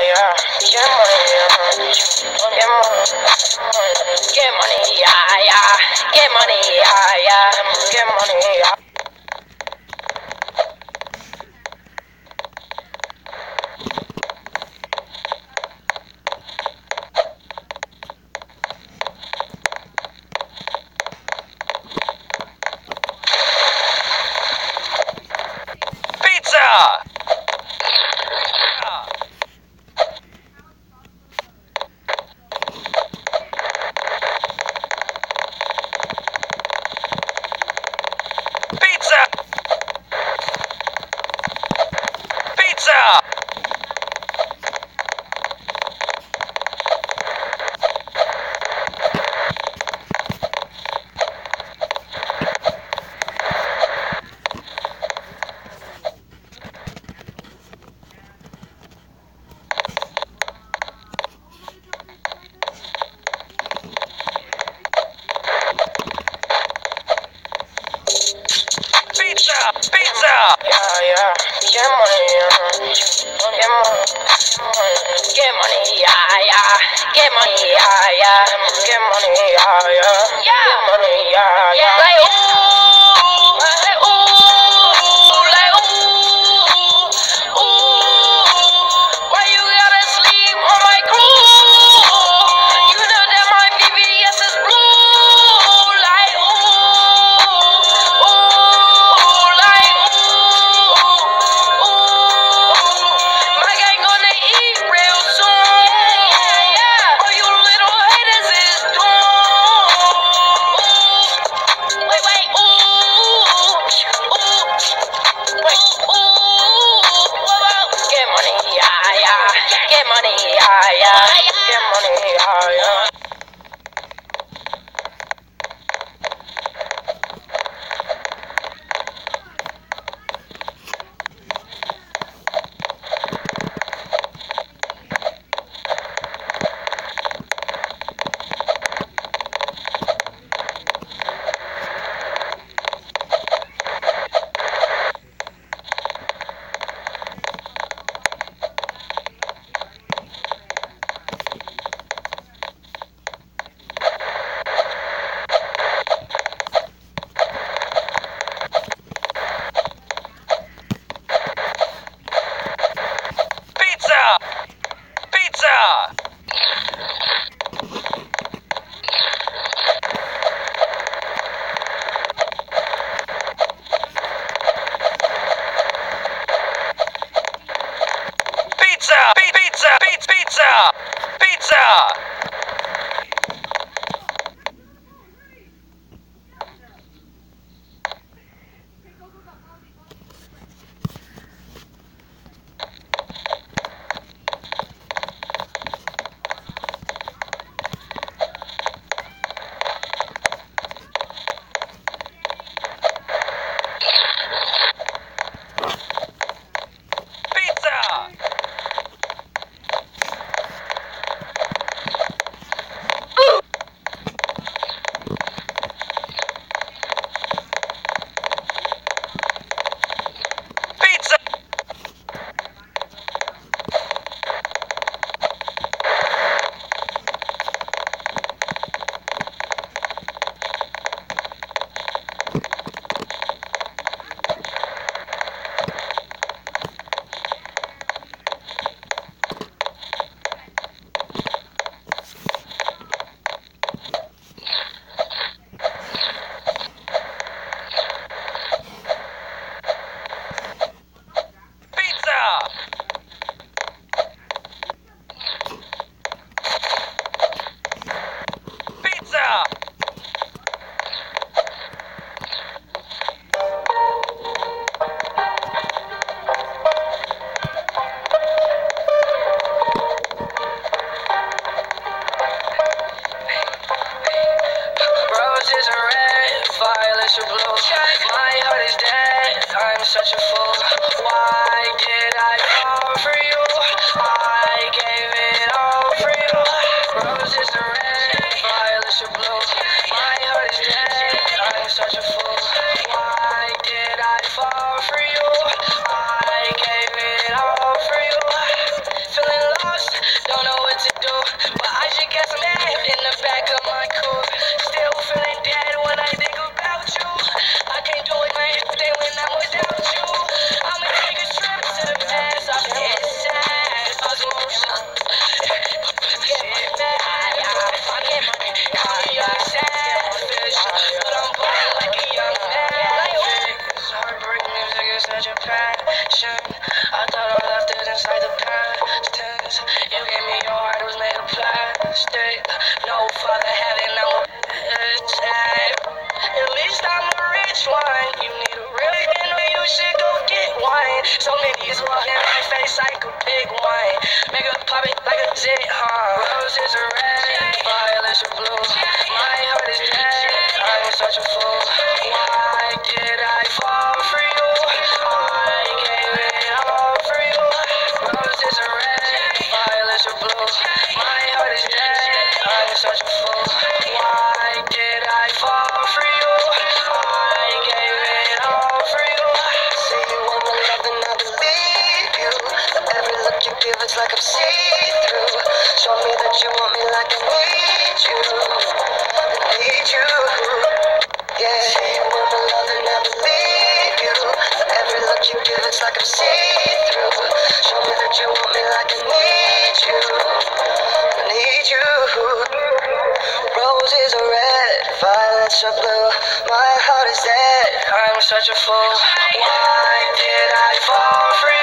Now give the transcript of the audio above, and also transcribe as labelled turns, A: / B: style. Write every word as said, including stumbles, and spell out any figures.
A: yeah. Get money, yeah. Get money, get money, yeah, yeah. Get money, yeah, yeah. Get money, yeah. Pizza! Pizza! Pizza! Pizza! Pizza! Yeah, yeah. Get money, yeah. Get money. Get money, yeah, yeah. Get money, yeah, yeah. Get money, yeah, yeah. Yeah. Get money, yeah, yeah. Like ooh, like ooh, like ooh, ooh. Why you gotta sleep on my crew? You know that my V V S is blue. Like ooh, ooh, like ooh, ooh. My gang gonna eat real soon. Yeah, yeah. All you little haters is doomed. Wait, wait, ooh, ooh, wait, ooh, get money, yeah, yeah, get money, yeah, yeah, get money, yeah, yeah. Pizza! Pizza! Pizza! Pi- Pizza! Pizza! Pizza! Pizza! Pizza! psycho, big wine. Make her pop it like a zit, huh? Roses are red, violets are blue. My heart is dead, I'm such a fool. Why did I fall for you? I gave it all for you. Roses are red, violets are blue. My heart is dead, I'm such a fool. Why did I fall for you? I gave it all for you. Say you want my love and I believe you. But every look you give, it's like I'm see-through. Show me that you want me like I need you. I need you. Yeah. Say you want my love and I believe you. But every look you give, it's like I'm see-through. Show me that you want me like I need you. I need you. Roses are red, violets are blue. My heart is dead, I'm such a fool. Why did I fall for you?